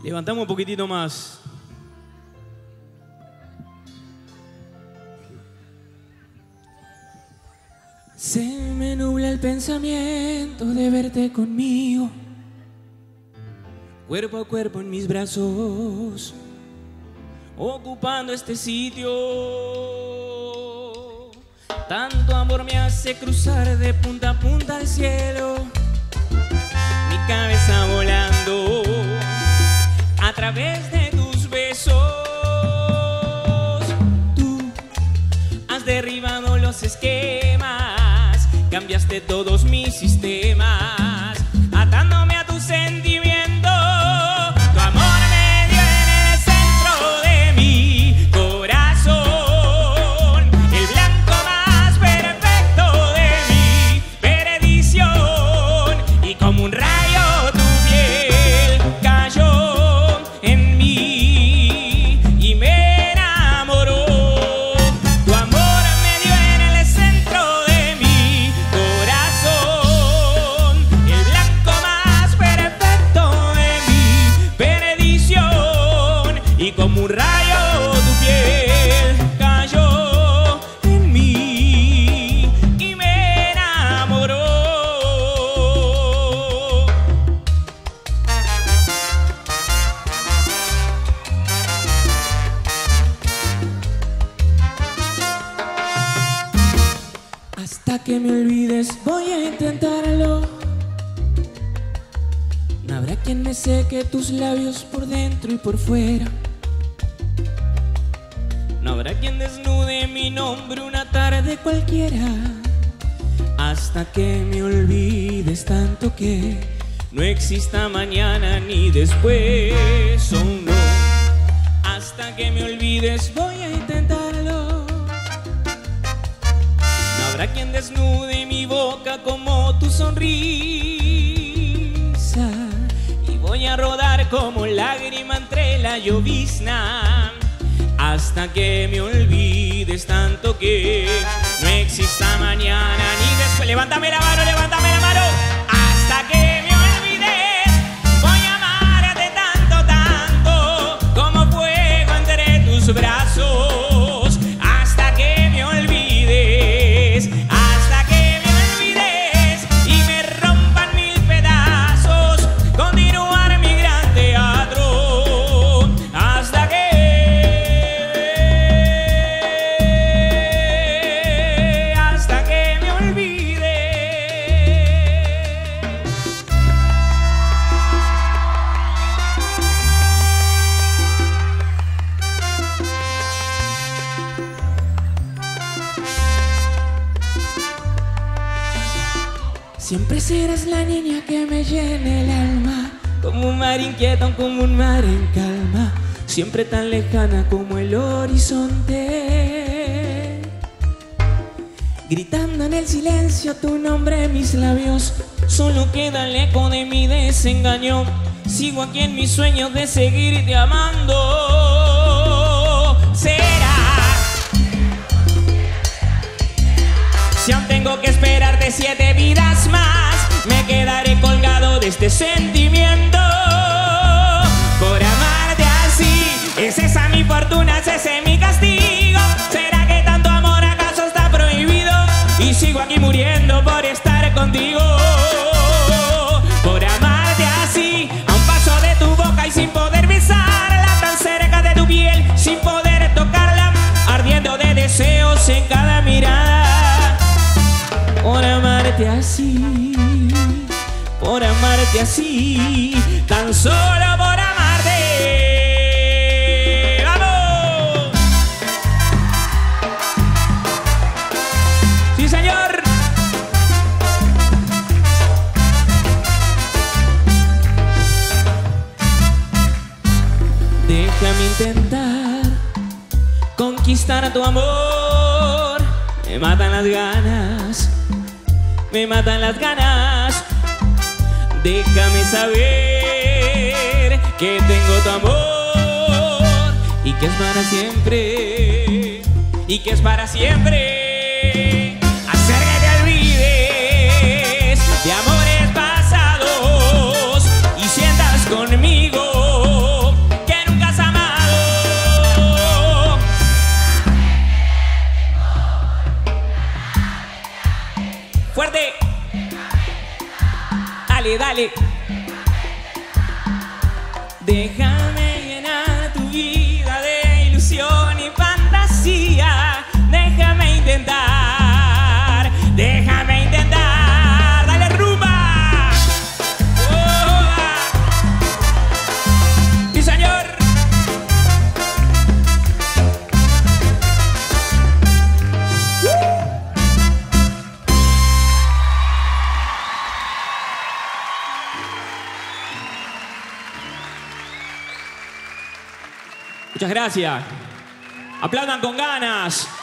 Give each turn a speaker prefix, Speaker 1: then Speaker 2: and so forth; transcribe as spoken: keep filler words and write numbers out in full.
Speaker 1: Levantamos un poquitito más. Se me nubla el pensamiento de verte conmigo, cuerpo a cuerpo en mis brazos, ocupando este sitio. Tanto amor me hace cruzar de punta a punta al cielo, mi cabeza volando a través de tus besos. Tú has derribado los esquemas, cambiaste todos mis sistemas, atándome a tu sentimiento. Tu amor me dio en el centro de mi corazón, el blanco más perfecto de mi perdición, y como un rayo tu piel cayó en mí y me enamoró. Tu amor me dio en el centro de mi corazón, el blanco más perfecto de mi perdición, y como un rayo tu piel cayó en mí y me enamoró. Hasta que me olvides voy a intentarlo. No habrá quien me seque tus labios por dentro y por fuera. No habrá quien desnude mi nombre una tarde cualquiera. Hasta que me olvides tanto que no exista mañana ni después. Oh no. Hasta que me olvides voy a intentarlo. No habrá quien desnude mi boca como tu sonrisa, y voy a rodar como lágrima entre la llovizna. Hasta que me olvides tanto que no exista mañana ni después. Levántame la mano, levántame la mano. Hasta que me olvides voy a amarte tanto, tanto como fuego entre tus brazos. Hasta que me olvides, hasta que me olvides y me rompan mil pedazos, continuar mi gran teatro. Hasta que hasta que me olvides. Siempre serás la niña que me llene el alma, como un mar inquieto, como un mar en calma, siempre tan lejana como el horizonte. Gritando en el silencio tu nombre en mis labios, solo queda el eco de mi desengaño. Sigo aquí en mis sueños de seguirte amando. Será, si aún tengo que esperarte siete vidas más, me quedaré colgado de este sentimiento. Por amarte así, es esa mi fortuna, es ese mi castigo. ¿Será que tanto amor acaso está prohibido? Y sigo aquí muriendo por estar contigo. Por amarte así, a un paso de tu boca y sin poder besarla, tan cerca de tu piel, sin poder tocarla, ardiendo de deseos en cada mirada. Por amarte así, por amarte así, tan solo por amarte. ¡Vamos! ¡Sí, señor! Déjame intentar conquistar tu amor. Me matan las ganas, me matan las ganas. Déjame saber que tengo tu amor y que es para siempre, y que es para siempre. Hacer que te olvides de amores pasados y sientas conmigo Dale. Déjame llenar tu vida de ilusión y fantasía. Déjame intentar, déjame intentar. Dale rumba. Oh, sí, señor. Muchas gracias. Aplaudan con ganas.